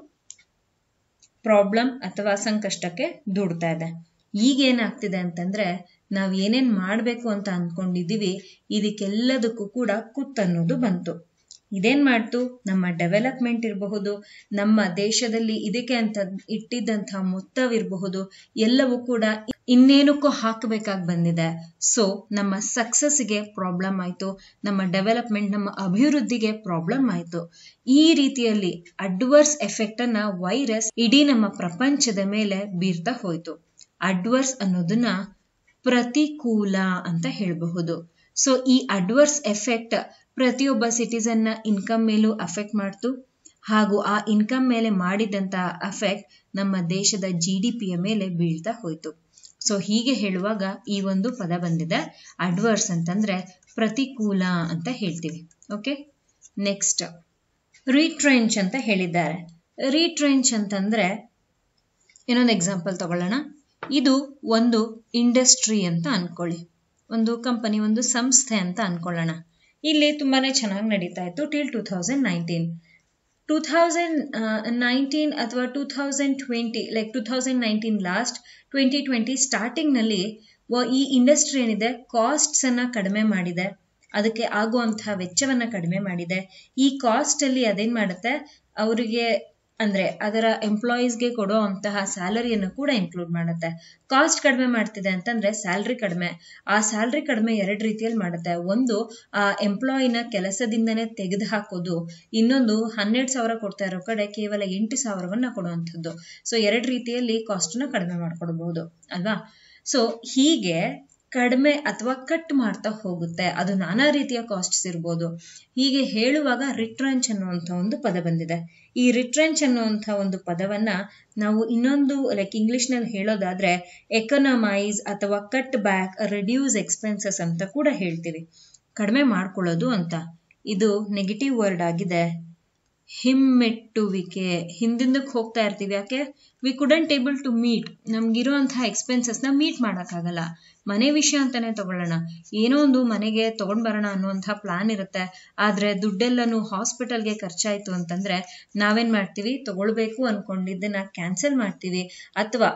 ಪ್ರಾಬ್ಲಮ್ ಅಥವಾ ಸಂಕಷ್ಟಕ್ಕೆ ದೂಡ್ತಾ ಇದೆ. ಈಗ ಏನಾಗ್ತಿದೆ ಅಂತಂದ್ರೆ ನಾವ್ ಏನೇನ್ ಮಾಡ್ಬೇಕು ಅಂತ ಅನ್ಕೊಂಡಿದೀವಿ ಇದಕ್ಕೆಲ್ಲದಕ್ಕೂ ಕೂಡ ಕುತ್ತನ್ನೋದು ಬಂತು. ಇದೇನ್ ಮಾಡ್ತು, ನಮ್ಮ ಡೆವಲಪ್ಮೆಂಟ್ ಇರಬಹುದು, ನಮ್ಮ ದೇಶದಲ್ಲಿ ಇದಕ್ಕೆ ಅಂತ ಇಟ್ಟಿದ್ದಂತಹ ಮೊತ್ತವಿರಬಹುದು, ಎಲ್ಲವೂ ಕೂಡ ಇನ್ನೇನಕ್ಕೂ ಹಾಕಬೇಕಾಗಿ ಬಂದಿದೆ. ಸೊ ನಮ್ಮ ಸಕ್ಸಸ್ಗೆ ಪ್ರಾಬ್ಲಮ್ ಆಯ್ತು, ನಮ್ಮ ಡೆವಲಪ್ಮೆಂಟ್, ನಮ್ಮ ಅಭಿವೃದ್ಧಿಗೆ ಪ್ರಾಬ್ಲಮ್ ಆಯ್ತು. ಈ ರೀತಿಯಲ್ಲಿ ಅಡ್ವರ್ಸ್ ಎಫೆಕ್ಟ್ ಅನ್ನ ವೈರಸ್ ಇಡೀ ನಮ್ಮ ಪ್ರಪಂಚದ ಮೇಲೆ ಬೀರ್ತಾ ಹೋಯ್ತು. ಅಡ್ವರ್ಸ್ ಅನ್ನೋದನ್ನ ಪ್ರತಿಕೂಲ ಅಂತ ಹೇಳಬಹುದು. ಸೊ ಈ ಅಡ್ವರ್ಸ್ ಎಫೆಕ್ಟ್ ಪ್ರತಿಯೊಬ್ಬ ಸಿಟಿಸನ್ ನ ಇನ್ಕಮ್ ಮೇಲೂ ಅಫೆಕ್ಟ್ ಮಾಡ್ತು, ಹಾಗೂ ಆ ಇನ್ಕಮ್ ಮೇಲೆ ಮಾಡಿದಂತಹ ಅಫೆಕ್ಟ್ ನಮ್ಮ ದೇಶದ ಜಿ ಡಿ ಪಿಯ ಮೇಲೆ ಬೀಳ್ತಾ ಹೋಯ್ತು. ಸೊ ಹೀಗೆ ಹೇಳುವಾಗ ಈ ಒಂದು ಪದ ಬಂದಿದೆ. ಅಡ್ವರ್ಸ್ ಅಂತಂದ್ರೆ ಪ್ರತಿಕೂಲ ಅಂತ ಹೇಳ್ತೀವಿ. ಓಕೆ, ನೆಕ್ಸ್ಟ್ ರೀಟ್ರೆಂಚ್ ಅಂತ ಹೇಳಿದ್ದಾರೆ. ರೀಟ್ರೆಂಚ್ ಅಂತಂದ್ರೆ ಇನ್ನೊಂದು ಎಕ್ಸಾಂಪಲ್ ತಗೊಳ್ಳೋಣ. ಇದು ಒಂದು ಇಂಡಸ್ಟ್ರಿ ಅಂತ ಅನ್ಕೊಳ್ಳಿ, ಒಂದು ಕಂಪನಿ, ಒಂದು ಸಂಸ್ಥೆ ಅಂತ ಅನ್ಕೊಳ್ಳೋಣ. ಇಲ್ಲಿ ತುಂಬಾನೇ ಚೆನ್ನಾಗಿ ನಡೀತಾ ಇತ್ತು till two thousand nineteen two thousand nineteen ಅಥವಾ two thousand twenty like two thousand nineteen last, twenty twenty starting ನಲ್ಲಿ ಈ ಇಂಡಸ್ಟ್ರಿ ಏನಿದೆ ಕಾಸ್ಟ್ಸ್ ಅನ್ನ ಕಡಿಮೆ ಮಾಡಿದೆ, ಅದಕ್ಕೆ ಆಗುವಂತಹ ವೆಚ್ಚವನ್ನ ಕಡಿಮೆ ಮಾಡಿದೆ. ಈ ಕಾಸ್ಟ್ ಅಲ್ಲಿ ಅದೇನ್ ಮಾಡುತ್ತೆ, ಅವರಿಗೆ ಅಂದ್ರೆ ಅದರ ಎಂಪ್ಲಾಯೀಸ್ಗೆ ಕೊಡೋ ಅಂತಹ ಸ್ಯಾಲರಿಯನ್ನು ಕೂಡ ಇನ್ಕ್ಲೂಡ್ ಮಾಡುತ್ತೆ. ಕಾಸ್ಟ್ ಕಡಿಮೆ ಮಾಡ್ತಿದೆ ಅಂತಂದ್ರೆ ಸ್ಯಾಲ್ರಿ ಕಡಿಮೆ. ಆ ಸ್ಯಾಲ್ರಿ ಕಡಿಮೆ ಎರಡು ರೀತಿಯಲ್ಲಿ ಮಾಡುತ್ತೆ. ಒಂದು, ಆ ಎಂಪ್ಲಾಯಿನ ಕೆಲಸದಿಂದನೇ ತೆಗೆದು ಹಾಕೋದು. ಇನ್ನೊಂದು, ಹನ್ನೆರಡು ಸಾವಿರ ಕೊಡ್ತಾ ಇರೋ ಕಡೆ ಕೇವಲ ಎಂಟು ಸಾವಿರವನ್ನ ಕೊಡುವಂಥದ್ದು. ಸೊ ಎರಡು ರೀತಿಯಲ್ಲಿ ಕಾಸ್ಟ್ ನ ಕಡಿಮೆ ಮಾಡ್ಕೊಡ್ಬಹುದು ಅಲ್ವಾ. ಸೊ ಹೀಗೆ ಕಡಿಮೆ ಅಥವಾ ಕಟ್ ಮಾಡ್ತಾ ಹೋಗುತ್ತೆ. ಅದು ನಾನಾ ರೀತಿಯ ಕಾಸ್ಟ್ಸ್ ಇರ್ಬೋದು. ಹೀಗೆ ಹೇಳುವಾಗ ರಿಟ್ರೆಂಚ್ ಅನ್ನುವಂಥ ಒಂದು ಪದ ಬಂದಿದೆ. ಈ ರಿಟ್ರೆಂಚ್ ಅನ್ನುವಂಥ ಒಂದು ಪದವನ್ನ ನಾವು ಇನ್ನೊಂದು ಲೈಕ್ ಇಂಗ್ಲಿಷ್ ನಲ್ಲಿ ಹೇಳೋದಾದ್ರೆ ಎಕನಮೈಸ್ ಅಥವಾ ಕಟ್ ಬ್ಯಾಕ್, ರೆಡ್ಯೂಸ್ ಎಕ್ಸ್ಪೆನ್ಸಸ್ ಅಂತ ಕೂಡ ಹೇಳ್ತೀವಿ. ಕಡಿಮೆ ಮಾಡ್ಕೊಳ್ಳೋದು ಅಂತ. ಇದು ನೆಗೆಟಿವ್ ವರ್ಡ್ ಆಗಿದೆ. ಹಿಮ್ಮೆಟ್ಟುವಿಕೆ, ಹಿಂದಿಂದಕ್ಕೆ ಹೋಗ್ತಾ ಇರ್ತೀವಿ. ಯಾಕೆ, we couldn't able to meet, ನಮ್ಗಿರುವಂತಹ ಎಕ್ಸ್ಪೆನ್ಸಸ್ ನ ಮೀಟ್ ಮಾಡಕ್ಕಾಗಲ್ಲ. ಮನೆ ವಿಷಯ ಅಂತಾನೆ ತಗೊಳ್ಳೋಣ, ಏನೋ ಒಂದು ಮನೆಗೆ ತಗೊಂಡ್ ಬರೋಣ ಅನ್ನುವಂತಹ ಪ್ಲಾನ್ ಇರುತ್ತೆ. ಆದ್ರೆ ದುಡ್ಡೆಲ್ಲನು ಹಾಸ್ಪಿಟಲ್ಗೆ ಖರ್ಚಾಯ್ತು ಅಂತಂದ್ರೆ ನಾವೇನ್ ಮಾಡ್ತೀವಿ, ತಗೊಳ್ಬೇಕು ಅನ್ಕೊಂಡಿದ್ದನ್ನ ಕ್ಯಾನ್ಸಲ್ ಮಾಡ್ತೀವಿ ಅಥವಾ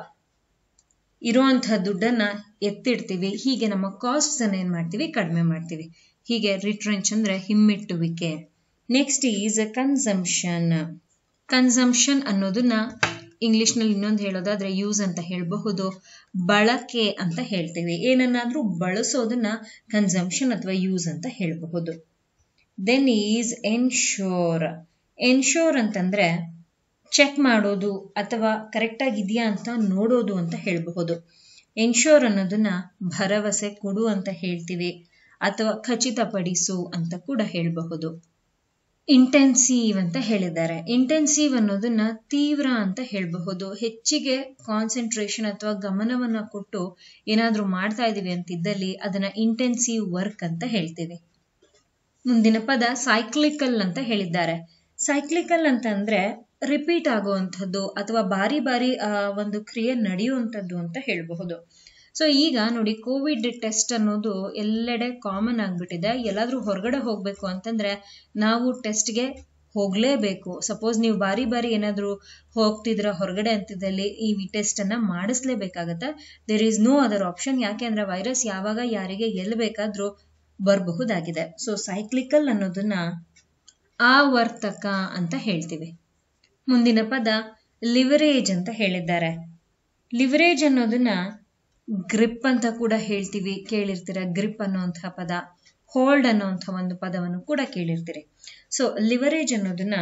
ಇರುವಂತಹ ದುಡ್ಡನ್ನ ಎತ್ತಿಡ್ತೀವಿ. ಹೀಗೆ ನಮ್ಮ ಕಾಸ್ಟ್ ಅನ್ನ ಏನ್ ಮಾಡ್ತೀವಿ, ಕಡಿಮೆ ಮಾಡ್ತೀವಿ. ಹೀಗೆ ರಿಟ್ರೆಂಚ್ ಅಂದ್ರೆ ಹಿಮ್ಮೆಟ್ಟುವಿಕೆ. Next is consumption. ಕನ್ಸಂಪ್ಷನ್ ಅನ್ನೋದನ್ನ ಇಂಗ್ಲಿಷ್ ನಲ್ಲಿ ಇನ್ನೊಂದು ಹೇಳೋದಾದ್ರೆ ಯೂಸ್ ಅಂತ ಹೇಳಬಹುದು, ಬಳಕೆ ಅಂತ ಹೇಳ್ತೀವಿ. ಏನನ್ನಾದ್ರೂ ಬಳಸೋದನ್ನ ಕನ್ಸಂಪ್ಷನ್ ಅಥವಾ ಯೂಸ್ ಅಂತ ಹೇಳಬಹುದು. Then is ensure. ಎನ್ಶೋರ್ ಅಂತಂದ್ರೆ ಚೆಕ್ ಮಾಡೋದು ಅಥವಾ ಕರೆಕ್ಟ್ ಆಗಿದೆಯಾ ಅಂತ ನೋಡೋದು ಅಂತ ಹೇಳಬಹುದು. ಎನ್ಶೋರ್ ಅನ್ನೋದನ್ನ ಭರವಸೆ ಕೊಡು ಅಂತ ಹೇಳ್ತೀವಿ ಅಥವಾ ಖಚಿತಪಡಿಸು ಅಂತ ಕೂಡ ಹೇಳಬಹುದು. ಇಂಟೆನ್ಸಿವ್ ಅಂತ ಹೇಳಿದ್ದಾರೆ. ಇಂಟೆನ್ಸಿವ್ ಅನ್ನೋದನ್ನ ತೀವ್ರ ಅಂತ ಹೇಳಬಹುದು. ಹೆಚ್ಚಿಗೆ ಕಾನ್ಸಂಟ್ರೇಷನ್ ಅಥವಾ ಗಮನವನ್ನ ಕೊಟ್ಟು ಏನಾದ್ರೂ ಮಾಡ್ತಾ ಇದೀವಿ ಅಂತಿದ್ದಲ್ಲಿ ಅದನ್ನ ಇಂಟೆನ್ಸಿವ್ ವರ್ಕ್ ಅಂತ ಹೇಳ್ತೀವಿ. ಮುಂದಿನ ಪದ ಸೈಕ್ಲಿಕಲ್ ಅಂತ ಹೇಳಿದ್ದಾರೆ. ಸೈಕ್ಲಿಕಲ್ ಅಂತ ಅಂದ್ರೆ ರಿಪೀಟ್ ಆಗುವಂಥದ್ದು ಅಥವಾ ಬಾರಿ ಬಾರಿ ಆ ಒಂದು ಕ್ರಿಯೆ ನಡೆಯುವಂಥದ್ದು ಅಂತ ಹೇಳಬಹುದು. ಸೊ ಈಗ ನೋಡಿ, ಕೋವಿಡ್ ಟೆಸ್ಟ್ ಅನ್ನೋದು ಎಲ್ಲೆಡೆ ಕಾಮನ್ ಆಗ್ಬಿಟ್ಟಿದೆ. ಎಲ್ಲಾದ್ರೂ ಹೊರಗಡೆ ಹೋಗ್ಬೇಕು ಅಂತಂದ್ರೆ ನಾವು ಟೆಸ್ಟ್ಗೆ ಹೋಗ್ಲೇಬೇಕು. ಸಪೋಸ್ ನೀವು ಬಾರಿ ಬಾರಿ ಏನಾದ್ರೂ ಹೋಗ್ತಿದ್ರ ಹೊರಗಡೆ ಅಂತಿದ್ದಲ್ಲಿ ಈ ಟೆಸ್ಟ್ ಅನ್ನ ಮಾಡಿಸ್ಲೇಬೇಕಾಗತ್ತೆ. There is no other option. ಯಾಕೆ ಅಂದ್ರೆ ವೈರಸ್ ಯಾವಾಗ ಯಾರಿಗೆ ಎಲ್ಲಿ ಬೇಕಾದ್ರೂ ಬರಬಹುದಾಗಿದೆ. ಸೊ ಸೈಕ್ಲಿಕಲ್ ಅನ್ನೋದನ್ನ ಆವರ್ತಕ ಅಂತ ಹೇಳ್ತೀವಿ. ಮುಂದಿನ ಪದ ಲಿವರೇಜ್ ಅಂತ ಹೇಳಿದ್ದಾರೆ. ಲಿವರೇಜ್ ಅನ್ನೋದನ್ನ ಗ್ರಿಪ್ ಅಂತ ಕೂಡ ಹೇಳ್ತೀವಿ, ಕೇಳಿರ್ತೀರ. ಗ್ರಿಪ್ ಅನ್ನುವಂತಹ ಪದ, ಹೋಲ್ಡ್ ಅನ್ನುವಂಥ ಒಂದು ಪದವನ್ನು ಕೂಡ ಕೇಳಿರ್ತೀರಿ. ಸೊ ಲಿವರೇಜ್ ಅನ್ನೋದನ್ನ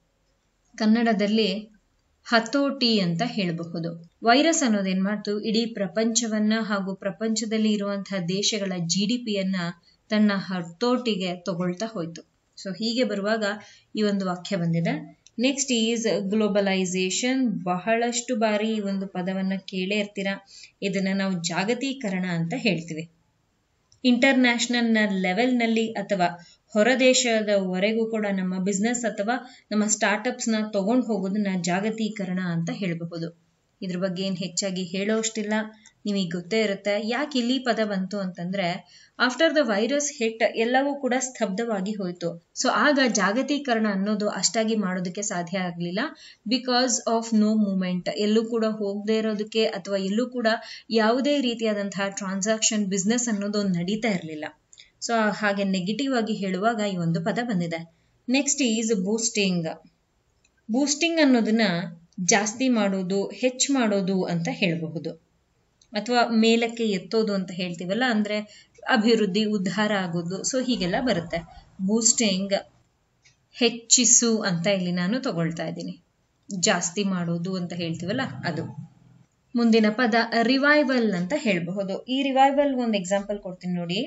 ಕನ್ನಡದಲ್ಲಿ ಹತೋಟಿ ಅಂತ ಹೇಳಬಹುದು. ವೈರಸ್ ಅನ್ನೋದು ಏನ್ ಮಾಡ್ತು, ಇಡೀ ಪ್ರಪಂಚವನ್ನ ಹಾಗೂ ಪ್ರಪಂಚದಲ್ಲಿ ಇರುವಂತಹ ದೇಶಗಳ ಜಿ ಡಿ ಪಿಯನ್ನ ತನ್ನ ಹತೋಟಿಗೆ ತಗೊಳ್ತಾ ಹೋಯ್ತು. ಸೊ ಹೀಗೆ ಬರುವಾಗ ಈ ಒಂದು ವಾಕ್ಯ ಬಂದಿದೆ. Next is globalisation. ಬಹಳಷ್ಟು ಬಾರಿ ಈ ಒಂದು ಪದವನ್ನ ಕೇಳೇ ಇರ್ತೀರಾ. ಇದನ್ನ ನಾವು ಜಾಗತೀಕರಣ ಅಂತ ಹೇಳ್ತೀವಿ. ಇಂಟರ್ನ್ಯಾಷನಲ್ ನ ಲೆವೆಲ್ ನಲ್ಲಿ ಅಥವಾ ಹೊರದೇಶದವರೆಗೂ ಕೂಡ ನಮ್ಮ ಬಿಸ್ನೆಸ್ ಅಥವಾ ನಮ್ಮ ಸ್ಟಾರ್ಟ್ಅಪ್ಸ್ ನ ತಗೊಂಡು ಹೋಗೋದನ್ನ ಜಾಗತೀಕರಣ ಅಂತ ಹೇಳಬಹುದು. ಇದ್ರ ಬಗ್ಗೆ ಏನ್ ಹೆಚ್ಚಾಗಿ ಹೇಳೋಷ್ಟಿಲ್ಲ, ನಿಮಗೆ ಗೊತ್ತೇ ಇರುತ್ತೆ. ಯಾಕೆ ಇಲ್ಲಿ ಪದ ಬಂತು ಅಂತಂದ್ರೆ, ಆಫ್ಟರ್ ದ ವೈರಸ್ ಹಿಟ್ ಎಲ್ಲವೂ ಕೂಡ ಸ್ತಬ್ಧವಾಗಿ ಹೋಯ್ತು. ಸೊ ಆಗ ಜಾಗತೀಕರಣ ಅನ್ನೋದು ಅಷ್ಟಾಗಿ ಮಾಡೋದಕ್ಕೆ ಸಾಧ್ಯ ಆಗ್ಲಿಲ್ಲ. ಬಿಕಾಸ್ ಆಫ್ ನೋ ಮೂಮೆಂಟ್, ಎಲ್ಲೂ ಕೂಡ ಹೋಗದೆ ಇರೋದಕ್ಕೆ ಅಥವಾ ಎಲ್ಲೂ ಕೂಡ ಯಾವುದೇ ರೀತಿಯಾದಂತಹ ಟ್ರಾನ್ಸಾಕ್ಷನ್ ಬಿಸ್ನೆಸ್ ಅನ್ನೋದು ನಡೀತಾ ಇರಲಿಲ್ಲ. ಸೊ ಹಾಗೆ ನೆಗೆಟಿವ್ ಆಗಿ ಹೇಳುವಾಗ ಈ ಒಂದು ಪದ ಬಂದಿದೆ. Next is boosting. ಬೂಸ್ಟಿಂಗ್ ಅನ್ನೋದನ್ನ ಜಾಸ್ತಿ ಮಾಡೋದು, ಹೆಚ್ಚು ಮಾಡೋದು ಅಂತ ಹೇಳಬಹುದು. ಅಥವಾ ಮೇಲಕ್ಕೆ ಎತ್ತೋದು ಅಂತ ಹೇಳ್ತೀವಲ್ಲ, ಅಂದ್ರೆ ಅಭಿವೃದ್ಧಿ, ಉದ್ಧಾರ ಆಗೋದು. ಸೊ ಹೀಗೆಲ್ಲ ಬರುತ್ತೆ. ಬೂಸ್ಟಿಂಗ್, ಹೆಚ್ಚಿಸು ಅಂತ ಇಲ್ಲಿ ನಾನು ತಗೊಳ್ತಾ ಇದ್ದೀನಿ. ಜಾಸ್ತಿ ಮಾಡೋದು ಅಂತ ಹೇಳ್ತೀವಲ್ಲ ಅದು. ಮುಂದಿನ ಪದ ರಿವೈವಲ್ ಅಂತ ಹೇಳಬಹುದು. ಈ ರಿವೈವಲ್ ಒಂದು ಎಕ್ಸಾಂಪಲ್ ಕೊಡ್ತೀನಿ ನೋಡಿ.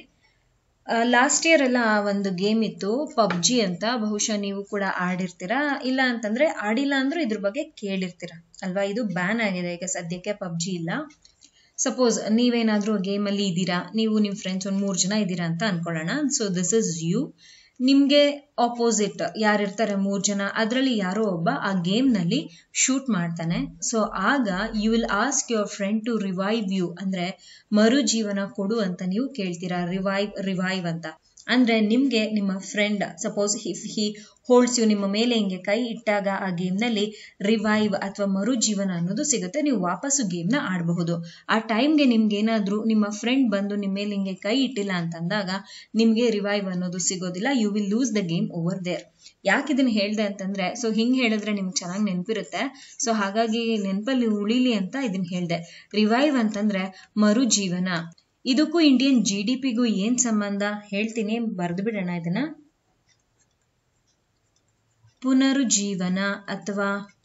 ಲಾಸ್ಟ್ ಇಯರ್ ಎಲ್ಲ ಒಂದು ಗೇಮ್ ಇತ್ತು, ಪಬ್ಜಿ ಅಂತ. ಬಹುಶಃ ನೀವು ಕೂಡ ಆಡಿರ್ತೀರಾ, ಇಲ್ಲ ಅಂತಂದ್ರೆ ಆಡಿಲ್ಲ ಅಂದ್ರೂ ಇದ್ರ ಬಗ್ಗೆ ಕೇಳಿರ್ತೀರಾ ಅಲ್ವಾ. ಇದು ಬ್ಯಾನ್ ಆಗಿದೆ ಈಗ ಸದ್ಯಕ್ಕೆ, ಪಬ್ಜಿ ಇಲ್ಲ. ಸಪೋಸ್ ನೀವೇನಾದ್ರೂ ಗೇಮ್ ಅಲ್ಲಿ ಇದ್ದೀರಾ, ನೀವು ನಿಮ್ ಫ್ರೆಂಡ್ಸ್ ಒಂದ್ ಮೂರ್ ಜನ ಇದ್ದೀರಾ ಅಂತ ಅನ್ಕೊಳ್ಳೋಣ. So this is you. ನಿಮ್ಗೆ ಆಪೋಸಿಟ್ ಯಾರಿರ್ತಾರೆ, ಮೂರ್ ಜನ, ಅದ್ರಲ್ಲಿ ಯಾರೋ ಒಬ್ಬ ಆ ಗೇಮ್ ನಲ್ಲಿ ಶೂಟ್ ಮಾಡ್ತಾನೆ. ಸೊ ಆಗ you will ask your friend to revive you, ಅಂದ್ರೆ ಮರು ಜೀವನ ಕೊಡು ಅಂತ ನೀವು ಕೇಳ್ತೀರಾ. ರಿವೈವ್ ರಿವೈವ್ ಅಂತ ಅಂದ್ರೆ ನಿಮ್ಗೆ ನಿಮ್ಮ friend, suppose if he holds you, ನಿಮ್ಮ ಮೇಲೆ ಹಿಂಗೆ ಕೈ ಇಟ್ಟಾಗ ಆ ಗೇಮ್ ನಲ್ಲಿ ರಿವೈವ್ ಅಥವಾ ಮರು ಜೀವನ ಅನ್ನೋದು ಸಿಗುತ್ತೆ. ನೀವು ವಾಪಸ್ಸು ಗೇಮ್ ನ ಆಡಬಹುದು. ಆ ಟೈಮ್ಗೆ ನಿಮ್ಗೆ ಏನಾದ್ರೂ ನಿಮ್ಮ ಫ್ರೆಂಡ್ ಬಂದು ನಿಮ್ಮ ಮೇಲೆ ಹಿಂಗೆ ಕೈ ಇಟ್ಟಿಲ್ಲ ಅಂತಂದಾಗ ನಿಮ್ಗೆ ರಿವೈವ್ ಅನ್ನೋದು ಸಿಗೋದಿಲ್ಲ. You will lose the game over there. ಯಾಕೆ ಇದನ್ನ ಹೇಳ್ದೆ ಅಂತಂದ್ರೆ, ಸೊ ಹಿಂಗ್ ಹೇಳಿದ್ರೆ ನಿಮ್ಗೆ ಚೆನ್ನಾಗಿ ನೆನಪಿರುತ್ತೆ. ಸೊ ಹಾಗಾಗಿ ನೆನಪಲ್ಲಿ ಉಳಿಲಿ ಅಂತ ಇದನ್ನ ಹೇಳ್ದೆ. ರಿವೈವ್ ಅಂತಂದ್ರೆ ಮರು ಜೀವನ. ಇದಕ್ಕೂ ಇಂಡಿಯನ್ ಜಿ ಡಿ ಪಿಗೂ ಏನ್ ಸಂಬಂಧ ಹೇಳ್ತೀನಿ, ಬರೆದು ಬಿಡೋಣ ಇದನ್ನ. ಪುನರುಜ್ಜೀವನ ಅಥವಾ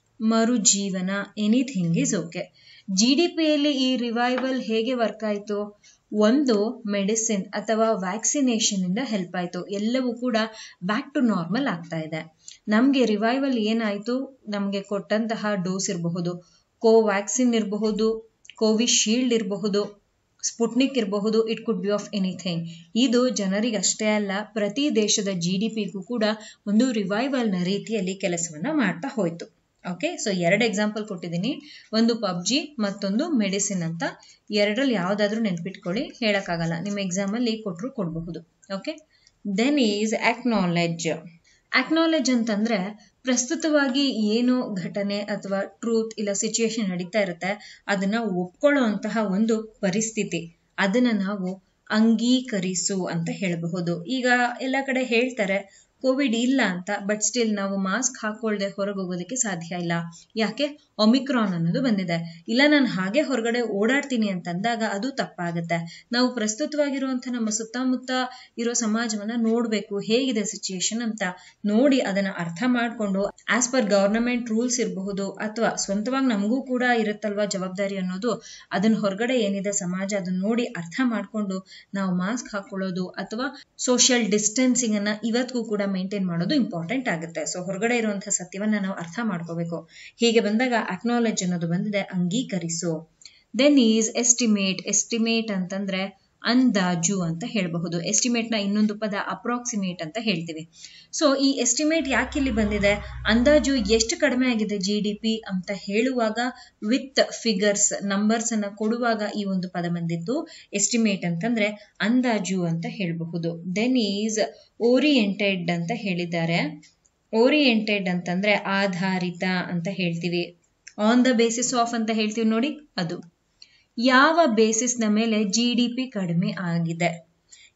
ಮರುಜೀವನ, anything is okay. G D ಪಿಯಲ್ಲಿ ಈ ರಿವೈವಲ್ ಹೇಗೆ ವರ್ಕ್ ಆಯ್ತು? ಒಂದು ಮೆಡಿಸಿನ್ ಅಥವಾ ವ್ಯಾಕ್ಸಿನೇಷನ್ ಇಂದ ಹೆಲ್ಪ್ ಆಯ್ತು. ಎಲ್ಲವೂ ಕೂಡ ಬ್ಯಾಕ್ ಟು ನಾರ್ಮಲ್ ಆಗ್ತಾ ಇದೆ. ನಮ್ಗೆ ರಿವೈವಲ್ ಏನಾಯ್ತು, ನಮ್ಗೆ ಕೊಟ್ಟಂತಹ ಡೋಸ್ ಇರಬಹುದು, ಕೋವ್ಯಾಕ್ಸಿನ್ ಇರಬಹುದು, ಕೋವಿಶೀಲ್ಡ್ ಇರಬಹುದು, ಸ್ಪುಟ್ನಿಕ್ ಇರಬಹುದು, it could be of anything. ಇದು ಜನರಿಗೆ ಅಷ್ಟೇ ಅಲ್ಲ, ಪ್ರತಿ ದೇಶದ ಜಿ ಡಿ ಪಿಗೂ ಕೂಡ ಒಂದು ರಿವೈವಲ್ ನ ರೀತಿಯಲ್ಲಿ ಕೆಲಸವನ್ನ ಮಾಡ್ತಾ ಹೋಯ್ತು. ಓಕೆ, ಸೊ ಎರಡು ಎಕ್ಸಾಂಪಲ್ ಕೊಟ್ಟಿದ್ದೀನಿ, ಒಂದು ಪಬ್ಜಿ ಮತ್ತೊಂದು ಮೆಡಿಸಿನ್ ಅಂತ. ಎರಡರಲ್ಲಿ ಯಾವ್ದಾದ್ರು ನೆನ್ಪಿಟ್ಕೊಳ್ಳಿ, ಹೇಳಕ್ಕಾಗಲ್ಲ, ನಿಮ್ಮ ಎಕ್ಸಾಮ್ ಅಲ್ಲಿ ಕೊಟ್ಟರು ಕೊಡಬಹುದು. Okay, then is acknowledge. Acknowledge ಅಂತಂದ್ರೆ ಪ್ರಸ್ತುತವಾಗಿ ಏನೋ ಘಟನೆ ಅಥವಾ ಟ್ರೂತ್ ಇಲ್ಲ ಸಿಚುಯೇಷನ್ ನಡೀತಾ ಇರುತ್ತೆ, ಅದನ್ನ ಒಪ್ಕೊಳ್ಳುವಂತಹ ಒಂದು ಪರಿಸ್ಥಿತಿ, ಅದನ್ನ ನಾವು ಅಂಗೀಕರಿಸು ಅಂತ ಹೇಳಬಹುದು. ಈಗ ಎಲ್ಲ ಕಡೆ ಹೇಳ್ತಾರೆ ಕೋವಿಡ್ ಇಲ್ಲ ಅಂತ, ಬಟ್ ಸ್ಟಿಲ್ ನಾವು ಮಾಸ್ಕ್ ಹಾಕೊಳ್ದೆ ಹೊರಗೆ ಹೋಗೋದಕ್ಕೆ ಸಾಧ್ಯ ಇಲ್ಲ. ಯಾಕೆ? ಒಮಿಕ್ರಾನ್ ಅನ್ನೋದು ಬಂದಿದೆ. ಇಲ್ಲ ನಾನು ಹಾಗೆ ಹೊರಗಡೆ ಓಡಾಡ್ತೀನಿ ಅಂತಂದಾಗ ಅದು ತಪ್ಪಾಗುತ್ತೆ. ನಾವು ಪ್ರಸ್ತುತವಾಗಿರುವಂತಹ ನಮ್ಮ ಸುತ್ತಮುತ್ತ ಇರೋ ಸಮಾಜವನ್ನ ನೋಡ್ಬೇಕು, ಹೇಗಿದೆ ಸಿಚುಯೇಷನ್ ಅಂತ ನೋಡಿ ಅದನ್ನ ಅರ್ಥ ಮಾಡ್ಕೊಂಡು ಆಸ್ ಪರ್ ಗವರ್ನಮೆಂಟ್ ರೂಲ್ಸ್ ಇರಬಹುದು ಅಥವಾ ಸ್ವಂತವಾಗಿ ನಮಗೂ ಕೂಡ ಇರುತ್ತಲ್ವಾ ಜವಾಬ್ದಾರಿ ಅನ್ನೋದು, ಅದನ್ನ ಹೊರಗಡೆ ಏನಿದೆ ಸಮಾಜ ಅದನ್ನ ನೋಡಿ ಅರ್ಥ ಮಾಡ್ಕೊಂಡು ನಾವು ಮಾಸ್ಕ್ ಹಾಕೊಳ್ಳೋದು ಅಥವಾ ಸೋಷಿಯಲ್ ಡಿಸ್ಟೆನ್ಸಿಂಗ್ ಅನ್ನ ಇವತ್ತಿಗೂ ಕೂಡ ಮೇಂಟೈನ್ ಮಾಡೋದು ಇಂಪಾರ್ಟೆಂಟ್ ಆಗುತ್ತೆ. ಸೊ ಹೊರಗಡೆ ಇರುವಂತಹ ಸತ್ಯವನ್ನ ನಾವು ಅರ್ಥ ಮಾಡ್ಕೋಬೇಕು. ಹೀಗೆ ಬಂದಾಗ ಅಕ್ನಾಲೆಡ್ಜ್ ಅನ್ನೋದು ಬಂದಿದೆ, ಅಂಗೀಕರಿಸು. Then is estimate. ಎಸ್ಟಿಮೇಟ್ ಅಂತಂದ್ರೆ ಅಂದಾಜು ಅಂತ ಹೇಳಬಹುದು. ಎಸ್ಟಿಮೇಟ್ ನ ಇನ್ನೊಂದು ಪದ ಅಪ್ರಾಕ್ಸಿಮೇಟ್ ಅಂತ ಹೇಳ್ತೀವಿ. ಸೊ ಈ ಎಸ್ಟಿಮೇಟ್ ಯಾಕೆ ಇಲ್ಲಿ ಬಂದಿದೆ? ಅಂದಾಜು ಎಷ್ಟು ಕಡಿಮೆ ಆಗಿದೆ ಜಿ ಡಿ ಪಿ ಅಂತ ಹೇಳುವಾಗ ವಿತ್ ಫಿಗರ್ಸ್ ನಂಬರ್ಸ್ ಅನ್ನ ಕೊಡುವಾಗ ಈ ಒಂದು ಪದ ಬಂದಿದ್ದು. ಎಸ್ಟಿಮೇಟ್ ಅಂತಂದ್ರೆ ಅಂದಾಜು ಅಂತ ಹೇಳಬಹುದು. ದೆನ್ ಈಸ್ ಓರಿಯೆಂಟೆಡ್ ಅಂತ ಹೇಳಿದ್ದಾರೆ. ಓರಿಯೆಂಟೆಡ್ ಅಂತಂದ್ರೆ ಆಧಾರಿತ ಅಂತ ಹೇಳ್ತೀವಿ. ಆನ್ ದ ಬೇಸಿಸ್ ಆಫ್ ಅಂತ ಹೇಳ್ತೀವಿ ನೋಡಿ, ಅದು ಯಾವ ಬೇಸಿಸ್ ನ ಮೇಲೆ ಜಿ ಡಿ ಪಿ ಕಡಿಮೆ ಆಗಿದೆ,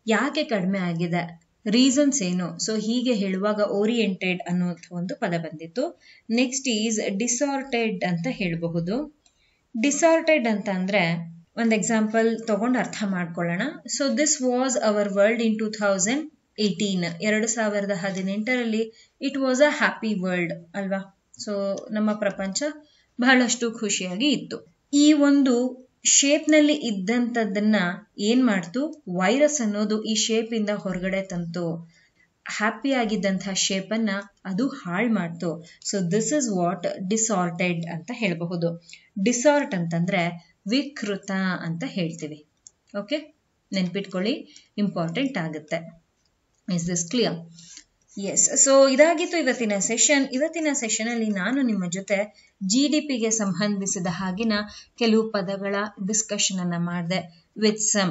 ಯಾಕೆ ಕಡಿಮೆ ಆಗಿದೆ, ರೀಸನ್ಸ್ ಏನು, ಸೊ ಹೀಗೆ ಹೇಳುವಾಗ ಓರಿಯೆಂಟೆಡ್ ಅನ್ನೋ ಒಂದು ಪದ ಬಂದಿತ್ತು. ನೆಕ್ಸ್ಟ್ ಈಸ್ ಡಿಸಾರ್ಟೆಡ್ ಅಂತ ಹೇಳಬಹುದು. ಡಿಸಾರ್ಟೆಡ್ ಅಂತ ಅಂದ್ರೆ ಒಂದು ಎಕ್ಸಾಂಪಲ್ ತಗೊಂಡು ಅರ್ಥ ಮಾಡ್ಕೊಳ್ಳೋಣ. So this was our world in two thousand eighteen ಎರಡು ಸಾವಿರದ ಹದಿನೆಂಟರಲ್ಲಿ it was a happy world ಅಲ್ವಾ. ಸೊ ನಮ್ಮ ಪ್ರಪಂಚ ಬಹಳಷ್ಟು ಖುಷಿಯಾಗಿ ಇತ್ತು. ಈ ಒಂದು ಶೇಪ್ ನಲ್ಲಿ ಇದ್ದಂಥದ್ದನ್ನ ಏನ್ ಮಾಡ್ತು, ವೈರಸ್ ಅನ್ನೋದು ಈ ಶೇಪ್ ಇಂದ ಹೊರಗಡೆ ತಂತು. ಹ್ಯಾಪಿ ಆಗಿದ್ದಂತಹ ಶೇಪ್ ಅನ್ನ ಅದು ಹಾಳು ಮಾಡ್ತು. So this is what distorted ಅಂತ ಹೇಳಬಹುದು. ಡಿಸಾರ್ಟ್ ಅಂತಂದ್ರೆ ವಿಕೃತ ಅಂತ ಹೇಳ್ತೀವಿ. ಓಕೆ, ನೆನ್ಪಿಟ್ಕೊಳ್ಳಿ, ಇಂಪಾರ್ಟೆಂಟ್ ಆಗುತ್ತೆ. Is this clear? Yes. So ಇದಾಗಿತ್ತು ಇವತ್ತಿನ ಸೆಷನ್. ಇವತ್ತಿನ ಸೆಷನ್ ಅಲ್ಲಿ ನಾನು ನಿಮ್ಮ ಜೊತೆ ಜಿ ಡಿ ಪಿಗೆ ಸಂಬಂಧಿಸಿದ ಹಾಗಿನ ಕೆಲವು ಪದಗಳ ಡಿಸ್ಕಷನ್ ಅನ್ನ ಮಾಡಿದೆ with some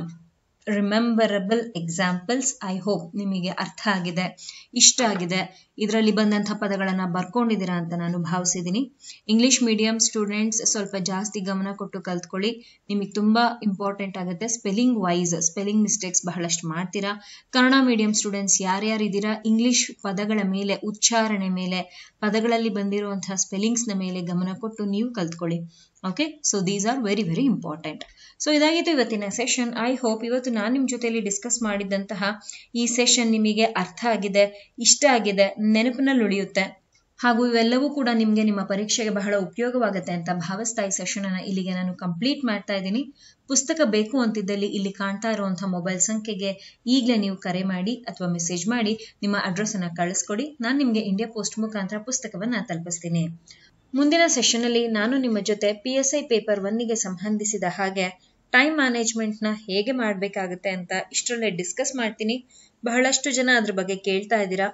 rememberable examples. I hope ನಿಮಗೆ ಅರ್ಥ ಆಗಿದೆ, ಇಷ್ಟ ಆಗಿದೆ, ಇದರಲ್ಲಿ ಬಂದಂಥ ಪದಗಳನ್ನ ಬರ್ಕೊಂಡಿದ್ದೀರಾ ಅಂತ ನಾನು ಭಾವಿಸಿದ್ದೀನಿ. ಇಂಗ್ಲಿಷ್ ಮೀಡಿಯಂ ಸ್ಟೂಡೆಂಟ್ಸ್ ಸ್ವಲ್ಪ ಜಾಸ್ತಿ ಗಮನ ಕೊಟ್ಟು ಕಲ್ತ್ಕೊಳ್ಳಿ, ನಿಮಗೆ ತುಂಬಾ ಇಂಪಾರ್ಟೆಂಟ್ ಆಗುತ್ತೆ. ಸ್ಪೆಲ್ಲಿಂಗ್ ವೈಸ್ ಸ್ಪೆಲ್ಲಿಂಗ್ ಮಿಸ್ಟೇಕ್ಸ್ ಬಹಳಷ್ಟು ಮಾಡ್ತೀರಾ. ಕನ್ನಡ ಮೀಡಿಯಂ ಸ್ಟೂಡೆಂಟ್ಸ್ ಯಾರ್ಯಾರಿದ್ದೀರಾ, ಇಂಗ್ಲಿಷ್ ಪದಗಳ ಮೇಲೆ, ಉಚ್ಚಾರಣೆ ಮೇಲೆ, ಪದಗಳಲ್ಲಿ ಬಂದಿರುವಂತಹ ಸ್ಪೆಲ್ಲಿಂಗ್ಸ್ ನ ಮೇಲೆ ಗಮನ ಕೊಟ್ಟು ನೀವು ಕಲ್ತ್ಕೊಳ್ಳಿ. Okay, so these are very very important. So ಇದಾಗಿತ್ತು ಇವತ್ತಿನ ಸೆಷನ್. ಐ ಹೋಪ್ ಇವತ್ತು ನಾನು ನಿಮ್ಮ ಜೊತೆಯಲ್ಲಿ ಡಿಸ್ಕಸ್ ಮಾಡಿದಂತಹ ಈ ಸೆಷನ್ ನಿಮಗೆ ಅರ್ಥ ಆಗಿದೆ, ಇಷ್ಟ ಆಗಿದೆ, ನೆನಪಿನಲ್ಲಿ ಉಳಿಯುತ್ತೆ, ಹಾಗೂ ಇವೆಲ್ಲವೂ ಕೂಡ ನಿಮಗೆ ನಿಮ್ಮ ಪರೀಕ್ಷೆಗೆ ಬಹಳ ಉಪಯೋಗವಾಗುತ್ತೆ ಅಂತ ಭಾವಿಸ್ತಾ ಈ ಸೆಷನ್ ಅನ್ನ ಇಲ್ಲಿಗೆ ನಾನು ಕಂಪ್ಲೀಟ್ ಮಾಡ್ತಾ ಇದ್ದೀನಿ. ಪುಸ್ತಕ ಬೇಕು ಅಂತಿದ್ದಲ್ಲಿ ಇಲ್ಲಿ ಕಾಣ್ತಾ ಇರುವಂತಹ ಮೊಬೈಲ್ ಸಂಖ್ಯೆಗೆ ಈಗಲೇ ನೀವು ಕರೆ ಮಾಡಿ ಅಥವಾ ಮೆಸೇಜ್ ಮಾಡಿ ನಿಮ್ಮ ಅಡ್ರೆಸ್ ಅನ್ನ ಕಳಿಸ್ಕೊಡಿ. ನಾನು ನಿಮಗೆ ಇಂಡಿಯಾ ಪೋಸ್ಟ್ ಮುಖಾಂತರ ಪುಸ್ತಕವನ್ನ ತಲುಪಿಸ್ತೀನಿ. ಮುಂದಿನ ಸೆಷನ್ ಅಲ್ಲಿ ನಾನು ನಿಮ್ಮ ಜೊತೆ ಪಿ ಎಸ್ ಐ ಪೇಪರ್ ಒನ್ನಿಗೆ ಸಂಬಂಧಿಸಿದ ಹಾಗೆ ಟೈಮ್ ಮ್ಯಾನೇಜ್ಮೆಂಟ್ ನ ಹೇಗೆ ಮಾಡಬೇಕಾಗುತ್ತೆ ಅಂತ ಇಷ್ಟರಲ್ಲೇ ಡಿಸ್ಕಸ್ ಮಾಡ್ತೀನಿ. ಬಹಳಷ್ಟು ಜನ ಅದ್ರ ಬಗ್ಗೆ ಕೇಳ್ತಾ ಇದ್ದೀರಾ.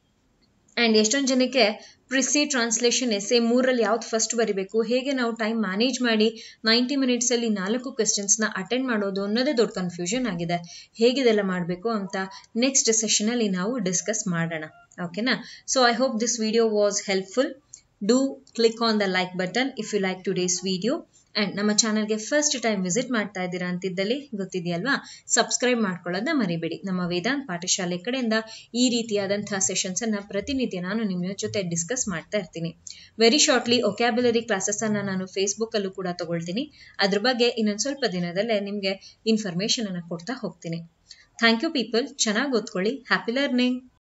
ಅಂಡ್ ಎಷ್ಟೊಂದು ಜನಕ್ಕೆ ಪ್ರಿಸಿ, ಟ್ರಾನ್ಸ್ಲೇಷನ್, ಎಸ್ಸೆ ಮೂರಲ್ಲಿ ಯಾವ್ದು ಫಸ್ಟ್ ಬರಿಬೇಕು, ಹೇಗೆ ನಾವು ಟೈಮ್ ಮ್ಯಾನೇಜ್ ಮಾಡಿ ನೈಂಟಿ ಮಿನಿಟ್ಸ್ ಅಲ್ಲಿ ನಾಲ್ಕು ಕ್ವೆಶ್ಚನ್ಸ್ ನ ಅಟೆಂಡ್ ಮಾಡೋದು ಅನ್ನೋದೇ ದೊಡ್ಡ ಕನ್ಫ್ಯೂಷನ್ ಆಗಿದೆ. ಹೇಗಿದೆಲ್ಲ ಮಾಡಬೇಕು ಅಂತ ನೆಕ್ಸ್ಟ್ ಸೆಷನ್ ಅಲ್ಲಿ ನಾವು ಡಿಸ್ಕಸ್ ಮಾಡೋಣ. ಓಕೆನಾ? So I hope this video was helpful. Do click on the like button if you like today's video. And ನಮ್ಮ ಚಾನಲ್ಗೆ ಫಸ್ಟ್ ಟೈಮ್ ವಿಸಿಟ್ ಮಾಡ್ತಾ ಇದ್ದೀರಾ ಅಂತಿದ್ದಲ್ಲಿ ಗೊತ್ತಿದೆಯಲ್ವಾ, ಸಬ್ಸ್ಕ್ರೈಬ್ ಮಾಡ್ಕೊಳ್ಳೋದನ್ನ ಮರಿಬೇಡಿ. ನಮ್ಮ ವೇದಾಂತ್ ಪಾಠಶಾಲೆ ಕಡೆಯಿಂದ ಈ ರೀತಿಯಾದಂತಹ ಸೆಷನ್ಸ್ ಅನ್ನ ಪ್ರತಿನಿತ್ಯ ನಾನು ನಿಮ್ಮ ಜೊತೆ ಡಿಸ್ಕಸ್ ಮಾಡ್ತಾ ಇರ್ತೀನಿ. ವೆರಿ ಶಾರ್ಟ್ಲಿ ಒಕ್ಯಾಬ್ಯುಲರಿ ಕ್ಲಾಸಸ್ ಅನ್ನ ನಾನು ಫೇಸ್ಬುಕ್ ಅಲ್ಲೂ ಕೂಡ ತಗೊಳ್ತೀನಿ. ಅದ್ರ ಬಗ್ಗೆ ಇನ್ನೊಂದು ಸ್ವಲ್ಪ ದಿನದಲ್ಲೇ ನಿಮ್ಗೆ ಇನ್ಫಾರ್ಮೇಶನ್ ಅನ್ನ ಕೊಡ್ತಾ ಹೋಗ್ತೀನಿ. Thank you people. ಚೆನ್ನಾಗಿ ಓದ್ಕೊಳ್ಳಿ. Happy learning.